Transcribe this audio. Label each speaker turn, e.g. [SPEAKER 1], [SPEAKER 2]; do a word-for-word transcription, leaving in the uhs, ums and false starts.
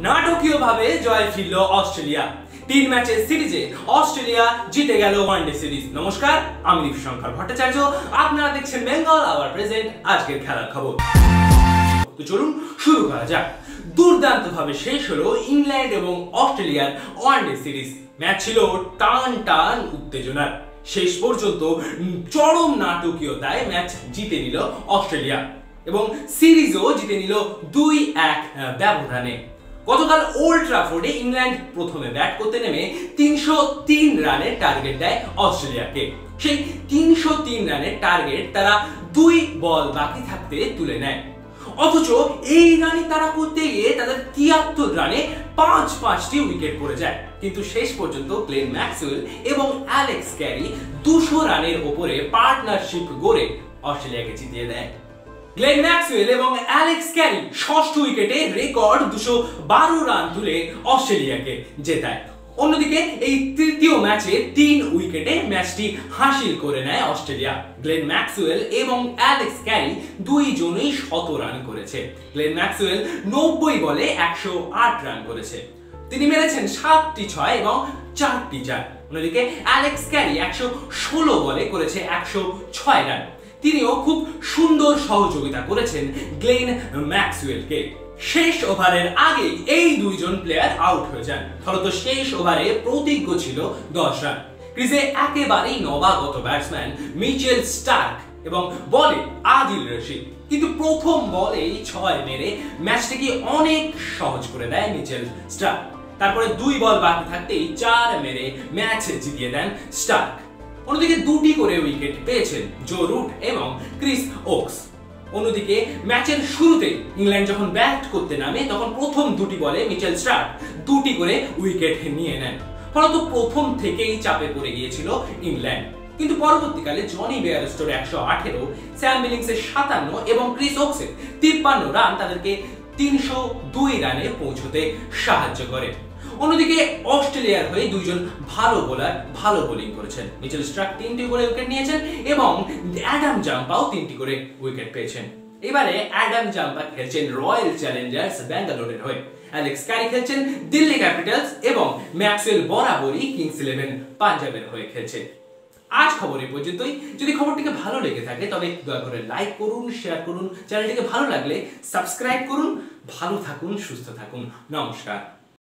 [SPEAKER 1] নাটকীয়ভাবে জয় ফিরল অস্ট্রেলিয়া। তিন ম্যাচের সিরিজে অস্ট্রেলিয়া জিতে গেল ওয়ানডে সিরিজ। নমস্কার, আমি দীপশঙ্কর ভট্টাচার্য, আপনারা দেখছেন বেঙ্গল আওয়ার প্রেজেন্ট আজকের খেলার খবর। তো চলুন শুরু করা যাক। দুর্দান্তভাবে শেষ হলো ইংল্যান্ড এবং অস্ট্রেলিয়ার ওয়ানডে সিরিজ। ম্যাচ ছিল টান টান উত্তেজনার। শেষ পর্যন্ত চরম নাটকীয়তায় ম্যাচ জিতে নিল অস্ট্রেলিয়া এবং সিরিজও জিতে নিল দুই এক ব্যবধানে। গতকাল ওল্ড ট্রাফোর্ডে ইংল্যান্ড প্রথমে ব্যাট করতে নেমে তিনশো তিন রানের টার্গেট দেয় অস্ট্রেলিয়াকে। সেই তিনশো তিন রানের টার্গেট তারা দুই বল বাকি থাকতে তুলে নেয়। অথচ এই রানই তারা করতে গিয়ে তাদের তিয়াত্তর রানে পাঁচ পাঁচটি উইকেট পড়ে যায়। কিন্তু শেষ পর্যন্ত গ্লেন ম্যাক্সওয়েল এবং অ্যালেক্স ক্যারি দুশো রানের ওপরে পার্টনারশিপ গড়ে অস্ট্রেলিয়াকে জিতিয়ে দেয়। গ্লেন ম্যাক্সওয়েল এবং অ্যালেক্স ক্যারি ষষ্ঠ উইকেটে রেকর্ড দুশো বারো রান তুলে অস্ট্রেলিয়াকে জেতায়। অন্যদিকে এই তৃতীয় ম্যাচে তিন উইকেটে ম্যাচটি হাসিল করে নেয় অস্ট্রেলিয়া। গ্লেন ম্যাক্সওয়েল এবং অ্যালেক্স ক্যারি দুইজনেই শত রান করেছে। গ্লেন ম্যাক্সওয়েল নব্বই বলে একশো আট রান করেছে। তিনি মেরেছেন সাতটি ছয় এবং চারটি চার। অন্যদিকে অ্যালেক্স ক্যারি একশো ষোলো বলে করেছে একশো ছয় রান। তিনিও খুব সুন্দর সহযোগিতা করেছেন গ্লেন ম্যাক্সওয়েলকে। শেষ ওভারের আগে এই দুইজন প্লেয়ার আউট হয়ে যান। ফলত শেষ ওভারে প্রতিজ্ঞ ছিল দশ রান। ক্রিজে একেবারেই নবাগত ব্যাটসম্যান মিচেল স্টার্ক এবং বলে আদিল রশিদ, কিন্তু প্রথম বলেই ছয় মেরে ম্যাচটাকে অনেক সহজ করে দেয় মিচেল স্টার্ক। তারপরে দুই বল বাকি থাকতেই চার মেরে ম্যাচ জিতিয়ে দেন স্টার্ক। অন্যদিকে দুটি করে উইকেট পেয়েছেন জো রুট এবং ক্রিস ওকস। অন্যদিকে ম্যাচের শুরুতে ইংল্যান্ড যখন ব্যাট করতে নামে তখন প্রথম দুটি বলে মিচেল স্টার্ক দুটি করে উইকেট নিয়ে নেন। ফলত প্রথম থেকেই চাপে পড়ে গিয়েছিল ইংল্যান্ড। কিন্তু পরবর্তীকালে জনি বেয়ারস্টোর একশো আঠেরো, স্যাম বিলিংসের সাতান্ন এবং ক্রিস ওকসের তিপ্পান্ন রান তাদেরকে তিনশো দুই রানে পৌঁছতে সাহায্য করে। অন্যদিকে অস্ট্রেলিয়ার হয়ে দুইজন ভালো বোলার ভালো বোলিং করেছেন। মিচেল স্টার্ক তিনটি করে উইকেট নিয়েছেন এবং অ্যাডাম জাম্পাও তিনটি করে উইকেট পেয়েছেন। এবারে অ্যাডাম জাম্পা খেলছেন রয়্যাল চ্যালেঞ্জার্স ব্যাঙ্গালোরের হয়ে, অ্যালেক্স ক্যারি খেলছেন দিল্লি ক্যাপিটালস এবং ম্যাক্সওয়েল বরাবরই কিংস ইলেভেন পাঞ্জাবের হয়ে খেলছেন। আজ খবর এই পর্যন্তই। যদি খবরটিকে ভালো লেগে থাকে তবে দয়া করে লাইক করুন, শেয়ার করুন। চ্যানেলটিকে ভালো লাগলে সাবস্ক্রাইব করুন। ভালো থাকুন, সুস্থ থাকুন। নমস্কার।